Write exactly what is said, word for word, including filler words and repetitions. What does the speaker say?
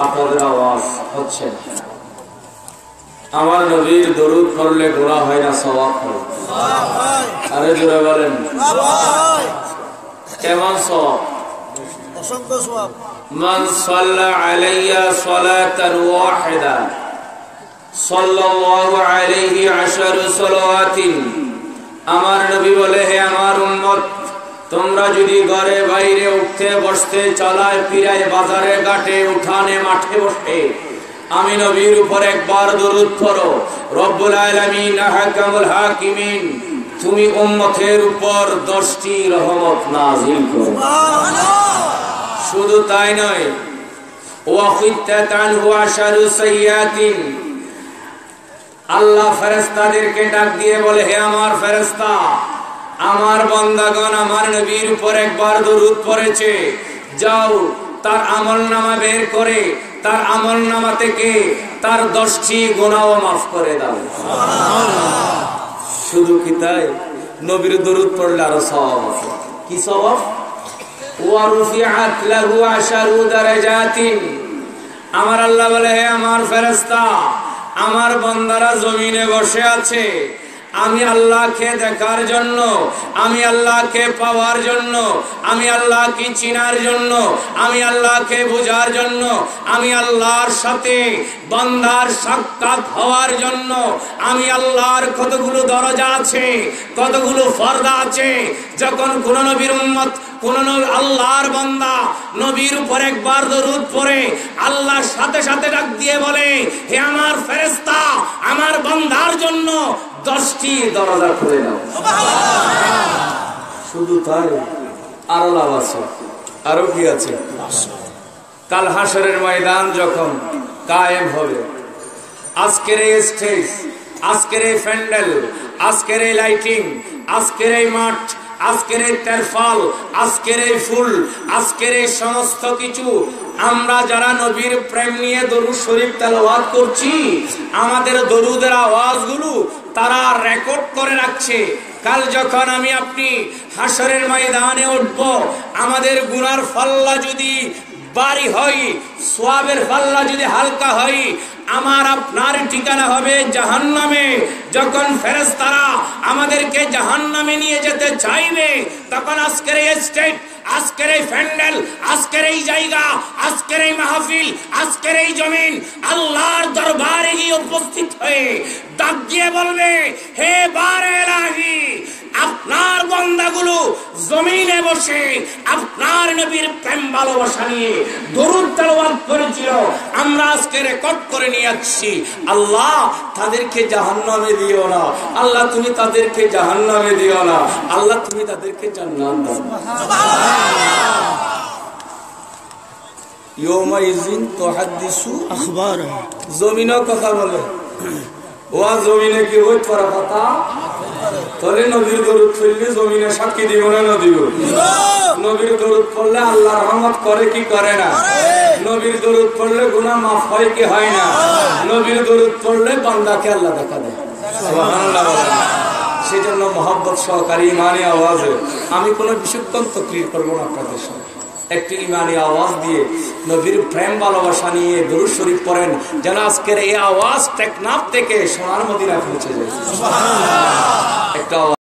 আপনাদের আওয়াজ হচ্ছে আমার নবীর দরুদ পড়লে গুনাহ হয় না সওয়াব হয়? আরে জোরে বলেন কেমন সওয়াব? অসংখ্য সওয়াব। মান সাল্লা আলাইয়া সালাতান ওয়াহিদা সাল্লাল্লাহু আলাইহি আশারু সালাওয়াতিন। আমার নবী বলে, হে আমার উম্মত, তোমরা যদি ঘরে বাইরে উঠতে বসতে চলায় ফিরায় বাজারে ঘাটে উঠানে মাঠে বসে আমি নবীর উপর একবার দরুদ পড়ো, রব্বুল আলামিন আহকামুল হাকিমিন তুমি উম্মতের উপর দশটি রহমত নাযিল করো। শুধু তাই নয়, ওয়া খিত্তাতান ওয়া আশারু সাইয়াতিন। আল্লাহ ফেরেশতাদেরকে ডাক দিয়ে বলে, হে আমার ফেরেশতা, আমার বান্দাগণ আমার নবীর উপর একবার দরুদ পড়েছে, যাও তার আমলনামা বের করে তার আমলনামা থেকে তার দশটি গুনাহ মাফ করে দাও। শুধু কি তাই, নবীর দরুদ পড়লে আরো সওয়াব আছে। কি সওয়াব? ওয়া রুফিআত লাহু আশারু দারাজাতিন। আমার আল্লাহ বলে, হে আমার ফেরেশতা, আমার বান্দারা জমিনে বসে আছে, আমি আল্লাহকে দেখার জন্য, আমি আল্লাহকে পাওয়ার জন্য, আমি আল্লাহকে চিনার জন্য, আমি আল্লাহকে বোঝার জন্য, আমি আল্লাহর সাথে বান্দার সাক্ষাৎ হওয়ার জন্য আমি আল্লাহর কতগুলো দরজা আছে, কতগুলো পর্দা আছে। যখন কোন নবীর উম্মত, কোন আল্লাহর বান্দা নবীর উপর একবার দরুদ পড়ে আল্লাহর সাথে সাথে ডাক দিয়ে বলে, হে আমার ফেরেশতা, আমার বান্দার জন্য দশটি দরজা খুলে দাও। শুধু তাই, আরো লাভ আছে। আরো কি আছে? কাল হাসরের ময়দান যখন কায়েম হবে, আজকের এই স্টেজ, আজকের এই প্যান্ডেল, আজকের এই লাইটিং, আজকের এই মাঠ, আজকের এই তেরফাল, আজকের এই ফুল, আজকের এই সমস্ত কিছু আমরা যারা নবীর প্রেম নিয়ে দরুদ শরীফ তেলাওয়াত করছি, আমাদের দরুদের আওয়াজগুলো তারা রেকর্ড করে রাখছে। কাল যখন আমি আপনি হাসরের ময়দানে উঠব, আমাদের গুনার পাল্লা যদি ভারী হয়, সওয়াবের পাল্লা যদি হালকা হয়, আমার আপনার ঠিকানা হবে জাহান্নামে। যখন ফেরেশতারা আমাদেরকে জাহান্নামে নিয়ে যেতে চাইবে, তখন আজকের এই স্টেট, আজকের এই প্যান্ডেল, আজকের এই জায়গা, আজকের এই মাহফিল, আজকের এই জমিন আল্লাহর দরবারে গিয়ে উপস্থিত হয়ে ডাক দিয়ে বলবে, হে বারে ইলাহি, আপনার বান্দাগুলো জমিনে বসে আপনার নবীর প্রেম ভালোবাসা নিয়ে দরুদ তেলাওয়াত করেছিল, আমরা আজকে রেকর্ড করে নিয়ে আসছি। আল্লাহ তাদেরকে জাহান্নামে দিও না, আল্লাহ তুমি তাদেরকে জাহান্নামে দিও না, আল্লাহ তুমি তাদেরকে জান্নাত দাও। ইয়ৌমাইযিন তুহাদ্দিসু আখবারহা। জমিনও কথা বলে। ওয়া জমিনে কি হই পড়া কথা? তাহলে নবীর দরুদ পড়লে জমিনে সাক্ষী দিব না? না দিব। নবীর দরুদ পড়লে আল্লাহ রহমত করে কি করে না? নবীর দরুদ পড়লে গুনাহ মাফ হয় কি হয় না? নবীর দরুদ পড়লে বান্দাকে আল্লাহ দেখা দেয়। সুবহানাল্লাহ। সেজন্য মহব্বত সহকারী ইমানি আওয়াজে আমি কোনো বিশুদ্ধ তকরীর করব না আপনাদের সামনে। একটি ইমানি আওয়াজ দিয়ে নবীর প্রেম ভালোবাসা নিয়ে দরুদ শরীফ পড়েন, যেন আজকের এই আওয়াজ টেকনাফ থেকে সোনার মদিনায় পৌঁছে যায়। সুবহানাল্লাহ। একটা